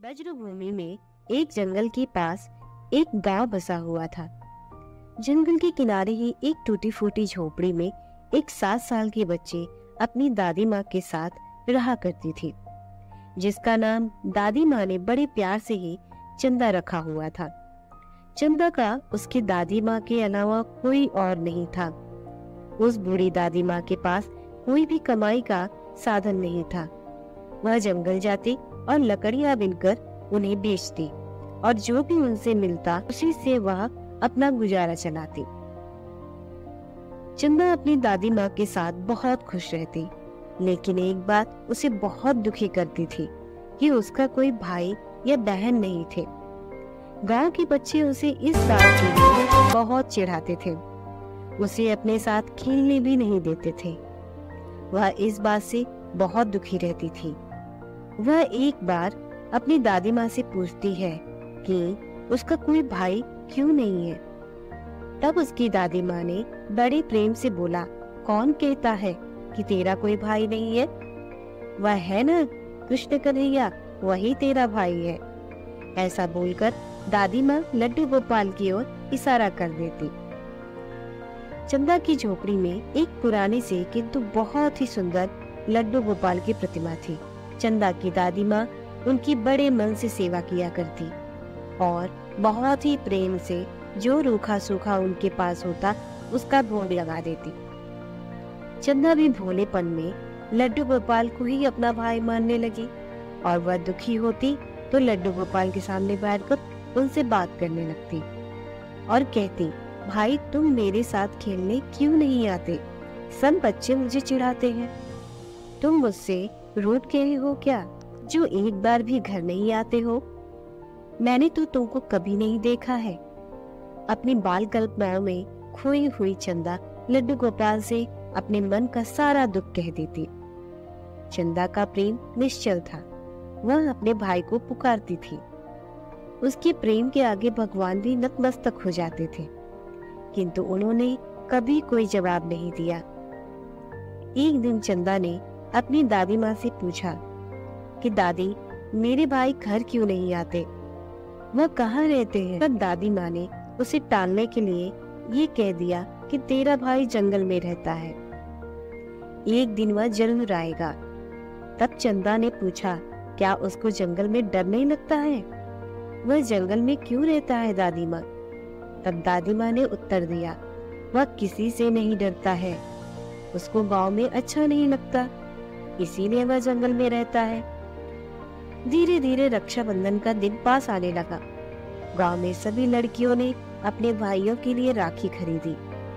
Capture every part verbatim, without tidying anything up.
वज्रभूमि में एक जंगल के पास एक गांव बसा हुआ था। जंगल के किनारे ही एक टूटी फूटी झोपड़ी में एक सात साल की बच्ची अपनी दादी माँ के साथ रहा करती थी, जिसका नाम दादी माँ ने बड़े प्यार से ही चंदा रखा हुआ था। चंदा का उसकी दादी माँ के अलावा कोई और नहीं था। उस बूढ़ी दादी माँ के पास कोई भी कमाई का साधन नहीं था। वह जंगल जाती और लकड़ियां बिनकर उन्हें बेचती और जो भी उनसे मिलता उसी से वह अपना गुजारा चलाती। चंदा अपनी दादी माँ के साथ बहुत खुश रहती, लेकिन एक बात उसे बहुत दुखी करती थी कि उसका कोई भाई या बहन नहीं थे। गांव के बच्चे उसे इस बात के लिए बहुत चिढ़ाते थे, उसे अपने साथ खेलने भी नहीं देते थे। वह इस बात से बहुत दुखी रहती थी। वह एक बार अपनी दादी माँ से पूछती है कि उसका कोई भाई क्यों नहीं है। तब उसकी दादी माँ ने बड़े प्रेम से बोला, कौन कहता है कि तेरा कोई भाई नहीं है? वह है ना कृष्ण कन्हैया, वही तेरा भाई है। ऐसा बोलकर दादी माँ लड्डू गोपाल की ओर इशारा कर देती। चंदा की झोपड़ी में एक पुरानी से किंतु बहुत ही सुंदर लड्डू गोपाल की प्रतिमा थी। चंदा की दादी माँ उनकी बड़े मन से सेवा किया करती और बहुत ही प्रेम से जो रूखा सूखा उनके पास होता उसका भोग लगा देती। चंदा भी भोलेपन में लड्डू गोपाल को ही अपना भाई मानने लगी और वह दुखी होती तो लड्डू गोपाल के सामने बैठकर उनसे बात करने लगती और कहती, भाई तुम मेरे साथ खेलने क्यों नहीं आते? सब बच्चे मुझे चिढ़ाते हैं। तुम मुझसे रूठ गए हो क्या जो एक बार भी घर नहीं आते हो? मैंने तो तुमको कभी नहीं देखा है। अपनी बाल कल्पनाओं में खोई हुई चंदा लड्डू गोपाल से अपने मन का सारा दुख कह देती। चंदा का प्रेम निश्चल था। वह अपने भाई को पुकारती थी। उसके प्रेम के आगे भगवान भी नतमस्तक हो जाते थे, किंतु उन्होंने कभी कोई जवाब नहीं दिया। एक दिन चंदा ने अपनी दादी माँ से पूछा कि दादी, मेरे भाई घर क्यों नहीं आते? वह कहाँ रहते हैं? तब दादी माँ ने उसे टालने के लिए ये कह दिया कि तेरा भाई जंगल में रहता है, एक दिन वह जरूर आएगा। तब चंदा ने पूछा, क्या उसको जंगल में डर नहीं लगता है? वह जंगल में क्यों रहता है दादी माँ? तब दादी माँ ने उत्तर दिया, वह किसी से नहीं डरता है, उसको गांव में अच्छा नहीं लगता, इसीलिए वह जंगल में रहता है। धीरे धीरे रक्षाबंधन का दिन पास आने लगा। गांव में सभी लड़कियों ने अपने भाइयों के लिए राखी खरीदी।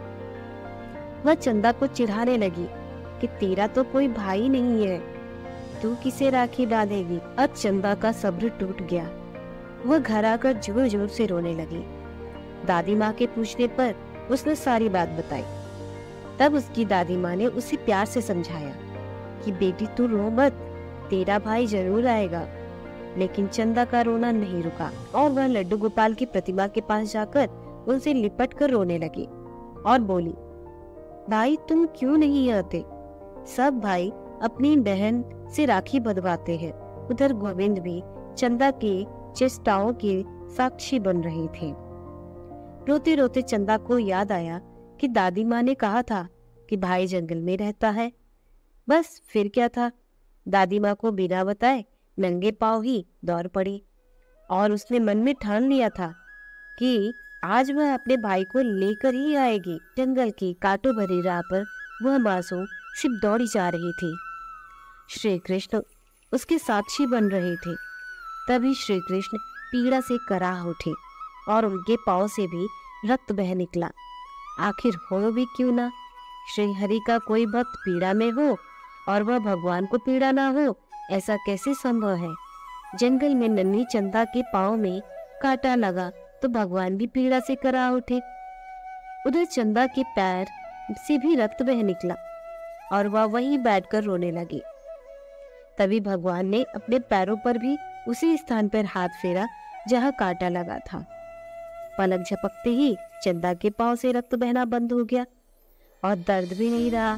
वह चंदा को चिढ़ाने लगी कि तेरा तो कोई भाई नहीं है, तू किसे राखी बांधेगी? अब चंदा का सब्र टूट गया। वह घर आकर जोर जोर से रोने लगी। दादी माँ के पूछने पर उसने सारी बात बताई। तब उसकी दादी माँ ने उसे प्यार से समझाया कि बेटी तू रो मत, तेरा भाई जरूर आएगा। लेकिन चंदा का रोना नहीं रुका और वह लड्डू गोपाल की प्रतिमा के पास जाकर उनसे लिपट कर रोने लगी और बोली, भाई तुम क्यों नहीं आते? सब भाई अपनी बहन से राखी बंधवाते हैं। उधर गोविंद भी चंदा के चेष्टाओं के साक्षी बन रहे थे। रोते रोते चंदा को याद आया कि दादी माँ ने कहा था कि भाई जंगल में रहता है। बस फिर क्या था, दादी माँ को बिना बताए नंगे पांव ही दौड़ पड़ी और उसने मन में ठान लिया था कि आज वह अपने भाई को लेकर ही आएगी। जंगल की कांटों भरी राह पर वह मासूम सिर्फ दौड़ी जा रही थी। श्री कृष्ण उसके साक्षी बन रहे थे। तभी श्री कृष्ण पीड़ा से कराह उठे और उनके पांव से भी रक्त बह निकला। आखिर हो भी क्यों ना, श्री हरि का कोई भक्त पीड़ा में हो और वह भगवान को पीड़ा ना हो, ऐसा कैसे संभव है? जंगल में नन्ही चंदा के पांव में कांटा लगा तो भगवान भी पीड़ा से करा उठे। उधर चंदा के पैर से भी रक्त बह निकला और वह वहीं बैठकर रोने लगी। तभी भगवान ने अपने पैरों पर भी उसी स्थान पर हाथ फेरा जहां कांटा लगा था। पलक झपकते ही चंदा के पांव से रक्त बहना बंद हो गया और दर्द भी नहीं रहा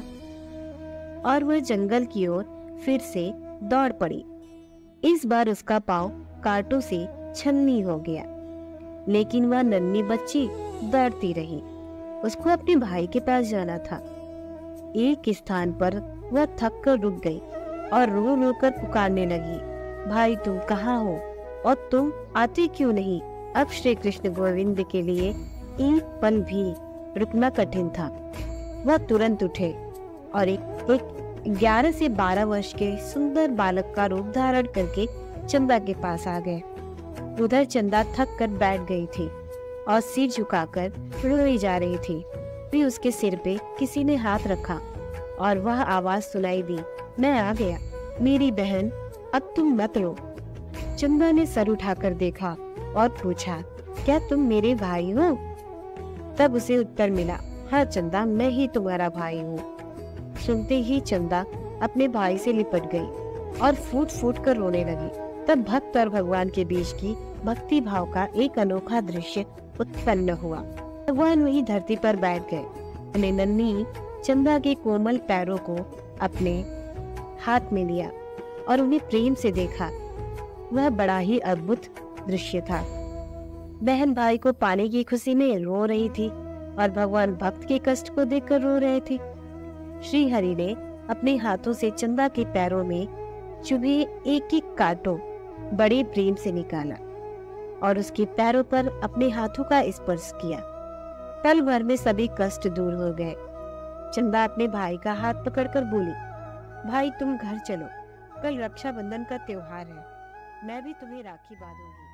और वह जंगल की ओर फिर से दौड़ पड़ी। इस बार उसका पांव कांटों से छन्नी हो गया। लेकिन वह नन्ही बच्ची दौड़ती रही। उसको अपने भाई के पास जाना था। एक स्थान पर वह थक कर रुक गई और रो रो कर पुकारने लगी, भाई तुम कहाँ हो और तुम आते क्यों नहीं? अब श्री कृष्ण गोविंद के लिए एक पल भी रुकना कठिन था। वह तुरंत उठे और एक एक ग्यारह से बारह वर्ष के सुंदर बालक का रूप धारण करके चंदा के पास आ गए। उधर चंदा थक कर बैठ गई थी और सिर झुकाकर रोई जा रही थी। फिर उसके सिर पे किसी ने हाथ रखा और वह आवाज सुनाई दी, मैं आ गया मेरी बहन, अब तुम मत रो। चंदा ने सर उठाकर देखा और पूछा, क्या तुम मेरे भाई हो? तब उसे उत्तर मिला, हाँ चंदा, मैं ही तुम्हारा भाई हूँ। सुनते ही चंदा अपने भाई से लिपट गई और फूट फूट कर रोने लगी। तब भक्त और भगवान के बीच की भक्ति भाव का एक अनोखा दृश्य उत्पन्न हुआ। भगवान वही धरती पर बैठ गए, अपने नन्ही चंदा के कोमल पैरों को अपने हाथ में लिया और उन्हें प्रेम से देखा। वह बड़ा ही अद्भुत दृश्य था। बहन भाई को पाने की खुशी में रो रही थी और भगवान भक्त के कष्ट को देखकर रो रहे थे। श्री हरि ने अपने हाथों से चंदा के पैरों में चुभे एक एक कांटों बड़े प्रेम से निकाला और उसके पैरों पर अपने हाथों का स्पर्श किया। पल भर में सभी कष्ट दूर हो गए। चंदा अपने भाई का हाथ पकड़कर बोली, भाई तुम घर चलो, कल रक्षाबंधन का त्योहार है, मैं भी तुम्हें राखी बांधूंगी।